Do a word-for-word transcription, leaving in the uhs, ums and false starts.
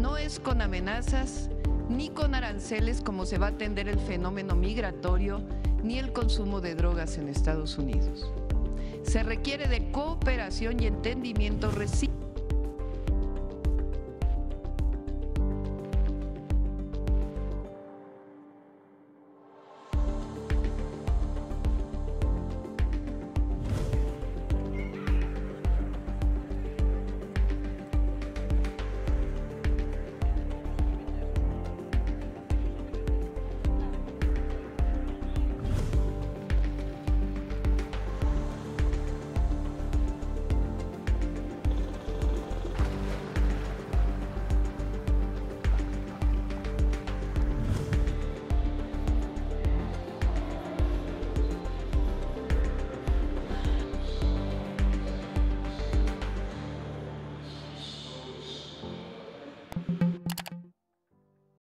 No es con amenazas ni con aranceles como se va a atender el fenómeno migratorio ni el consumo de drogas en Estados Unidos. Se requiere de cooperación y entendimiento recíproco